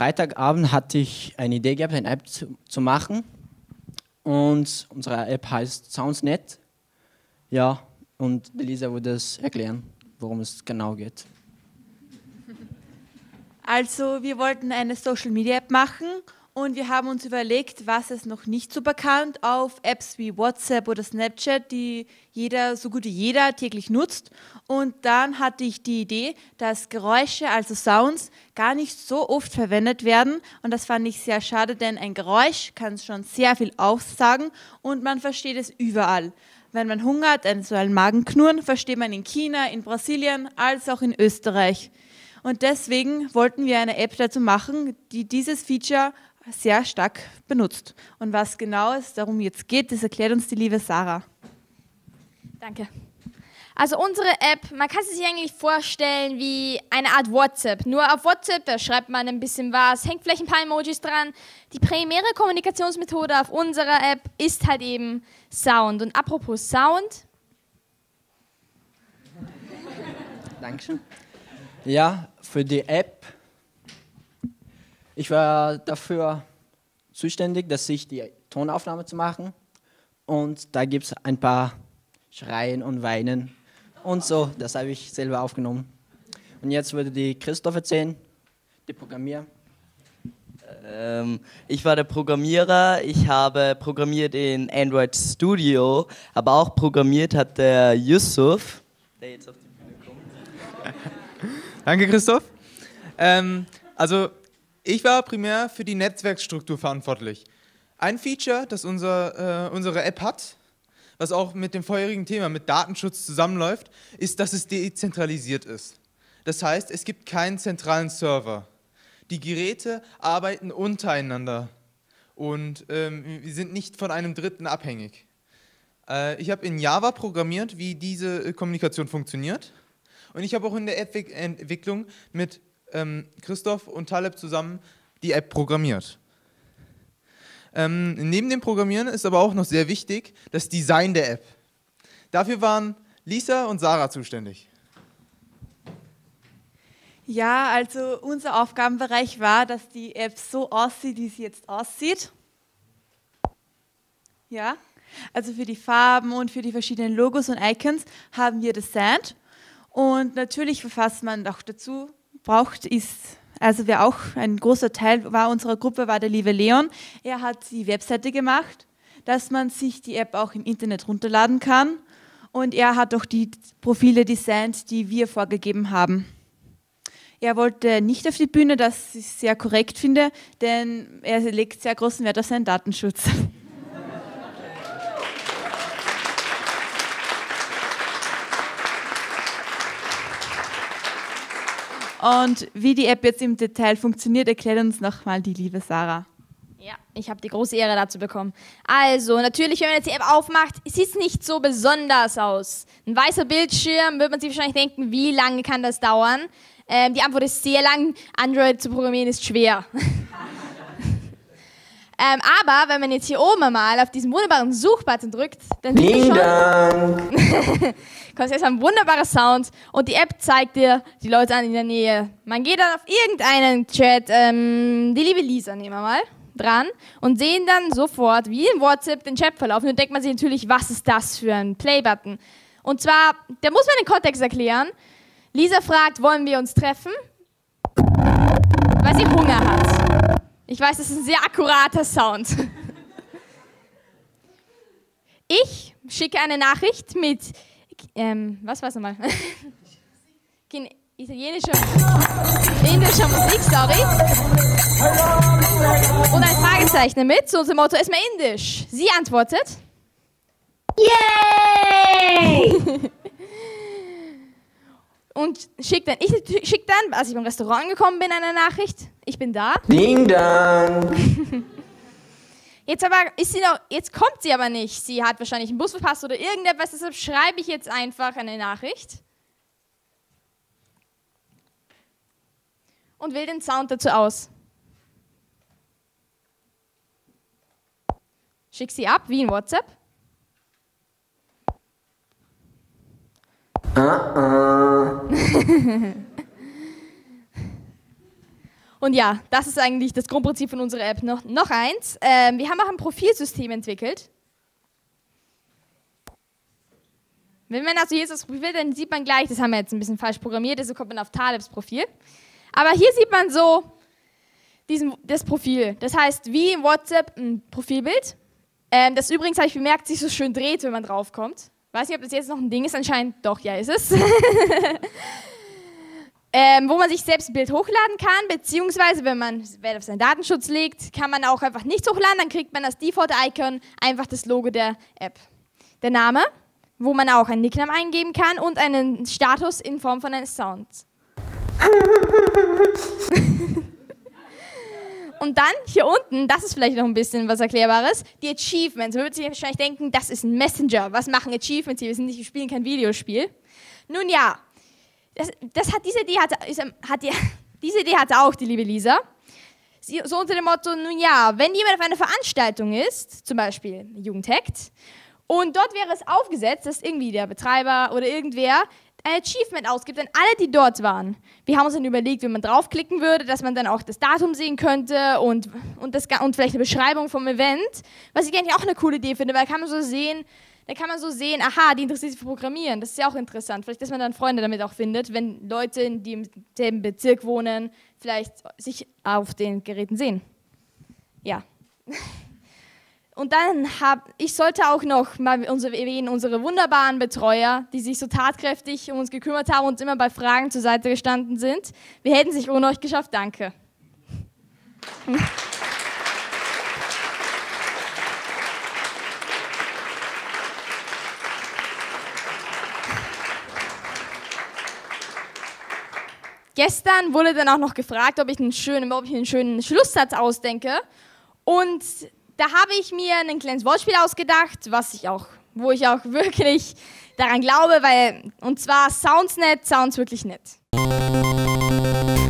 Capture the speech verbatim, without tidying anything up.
Freitagabend hatte ich eine Idee gehabt, eine App zu, zu machen. Und unsere App heißt SoundsNet. Ja, und Lisa würde es erklären, worum es genau geht. Also wir wollten eine Social-Media-App machen und wir haben uns überlegt, was es noch nicht so bekannt auf Apps wie WhatsApp oder Snapchat, die jeder, so gut wie jeder täglich nutzt. Und dann hatte ich die Idee, dass Geräusche, also Sounds, gar nicht so oft verwendet werden. Und das fand ich sehr schade, denn ein Geräusch kann schon sehr viel aussagen und man versteht es überall. Wenn man Hunger hat, also ein Magenknurren, versteht man in China, in Brasilien, als auch in Österreich. Und deswegen wollten wir eine App dazu machen, die dieses Feature sehr stark benutzt. Und was genau es darum jetzt geht, das erklärt uns die liebe Sarah. Danke. Also unsere App, man kann sie sich eigentlich vorstellen wie eine Art WhatsApp. Nur auf WhatsApp, da schreibt man ein bisschen was, hängt vielleicht ein paar Emojis dran. Die primäre Kommunikationsmethode auf unserer App ist halt eben Sound. Und apropos Sound. Dankeschön. Ja, für die App. Ich war dafür zuständig, dass ich die Tonaufnahme zu machen. Und da gibt es ein paar Schreien und Weinen und so. Das habe ich selber aufgenommen. Und jetzt würde die Christoph erzählen, die Programmierer. Ähm, ich war der Programmierer. Ich habe programmiert in Android Studio, aber auch programmiert hat der Yusuf, der jetzt auf die Bühne kommt. Danke, Christoph. Ähm, also ich war primär für die Netzwerkstruktur verantwortlich. Ein Feature, das unser, äh, unsere App hat, was auch mit dem vorherigen Thema, mit Datenschutz zusammenläuft, ist, dass es dezentralisiert ist. Das heißt, es gibt keinen zentralen Server. Die Geräte arbeiten untereinander und ähm, wir sind nicht von einem Dritten abhängig. Äh, ich habe in Java programmiert, wie diese äh, Kommunikation funktioniert. Und ich habe auch in der App-Entwicklung mit ähm, Christoph und Taleb zusammen die App programmiert. Ähm, neben dem Programmieren ist aber auch noch sehr wichtig das Design der App. Dafür waren Lisa und Sarah zuständig. Ja, also unser Aufgabenbereich war, dass die App so aussieht, wie sie jetzt aussieht. Ja, also für die Farben und für die verschiedenen Logos und Icons haben wir designt. Und natürlich, was man auch dazu braucht, ist, also wer auch ein großer Teil war unserer Gruppe, war der liebe Leon. Er hat die Webseite gemacht, dass man sich die App auch im Internet runterladen kann. Und er hat auch die Profile designt, die wir vorgegeben haben. Er wollte nicht auf die Bühne, das ich sehr korrekt finde, denn er legt sehr großen Wert auf seinen Datenschutz. Und wie die App jetzt im Detail funktioniert, erklärt uns nochmal die liebe Sarah. Ja, ich habe die große Ehre dazu bekommen. Also, natürlich, wenn man jetzt die App aufmacht, sieht es nicht so besonders aus. Ein weißer Bildschirm, wird man sich wahrscheinlich denken, wie lange kann das dauern? Ähm, die Antwort ist sehr lang. Android zu programmieren ist schwer. ähm, aber wenn man jetzt hier oben mal auf diesen wunderbaren Suchbutton drückt, dann sieht man schon, kommt jetzt ein wunderbarer Sound und die App zeigt dir die Leute an in der Nähe. Man geht dann auf irgendeinen Chat, ähm, die liebe Lisa nehmen wir mal, dran und sehen dann sofort, wie in WhatsApp, den Chatverlauf. Und dann denkt man sich natürlich, was ist das für ein Play-Button? Und zwar, da muss man den Kontext erklären. Lisa fragt, wollen wir uns treffen? Weil sie Hunger hat. Ich weiß, das ist ein sehr akkurater Sound. Ich schicke eine Nachricht mit, ähm, was war es nochmal? Italienischer, indischer Musik, sorry. Und ein Fragezeichen damit, so unser Motto, ist mir indisch. Sie antwortet. Yay! Und schickt dann, ich schick dann, als ich beim Restaurant angekommen bin, eine Nachricht. Ich bin da. Ding Dong! Jetzt aber ist sie noch, jetzt kommt sie aber nicht. Sie hat wahrscheinlich einen Bus verpasst oder irgendetwas, deshalb schreibe ich jetzt einfach eine Nachricht. Und wähle den Sound dazu aus. Schick sie ab, wie in WhatsApp. Uh-uh. Und ja, das ist eigentlich das Grundprinzip von unserer App. Noch, noch eins, ähm, wir haben auch ein Profilsystem entwickelt. Wenn man also jetzt das Profil, dann sieht man gleich, das haben wir jetzt ein bisschen falsch programmiert, deshalb kommt man auf Talebs Profil. Aber hier sieht man so diesen, das Profil. Das heißt, wie in WhatsApp ein Profilbild. Ähm, das übrigens, habe ich bemerkt, sich so schön dreht, wenn man draufkommt. Weiß nicht, ob das jetzt noch ein Ding ist, anscheinend doch, ja ist es. ähm, wo man sich selbst ein Bild hochladen kann, beziehungsweise wenn man Wert auf seinen Datenschutz legt, kann man auch einfach nichts hochladen, dann kriegt man als Default-Icon einfach das Logo der App. Der Name, wo man auch einen Nickname eingeben kann und einen Status in Form von einem Sound. Und dann hier unten, das ist vielleicht noch ein bisschen was Erklärbares, die Achievements. Man würde sich wahrscheinlich denken, das ist ein Messenger. Was machen Achievements hier? Wir, sind nicht, wir spielen kein Videospiel. Nun ja, das, das hat, diese, Idee hatte, ist, hat die, diese Idee hatte auch die liebe Lisa. Sie, so unter dem Motto, nun ja, wenn jemand auf einer Veranstaltung ist, zum Beispiel Jugendhackt, und dort wäre es aufgesetzt, dass irgendwie der Betreiber oder irgendwer ein Achievement ausgibt an alle, die dort waren. Wir haben uns dann überlegt, wenn man draufklicken würde, dass man dann auch das Datum sehen könnte und, und, das, und vielleicht eine Beschreibung vom Event, was ich eigentlich auch eine coole Idee finde, weil kann man so sehen, da kann man so sehen, aha, die interessiert sich für Programmieren, das ist ja auch interessant, vielleicht, dass man dann Freunde damit auch findet, wenn Leute, die im selben Bezirk wohnen, vielleicht sich auf den Geräten sehen. Ja. Und dann habe ich sollte auch noch mal unsere, erwähnen, unsere wunderbaren Betreuer, die sich so tatkräftig um uns gekümmert haben und uns immer bei Fragen zur Seite gestanden sind. Wir hätten es nicht ohne euch geschafft. Danke. Gestern wurde dann auch noch gefragt, ob ich einen schönen, ob ich einen schönen Schlusssatz ausdenke. Und da habe ich mir ein kleines Wortspiel ausgedacht, was ich auch, wo ich auch wirklich daran glaube, weil, und zwar sounds nett, sounds wirklich nett.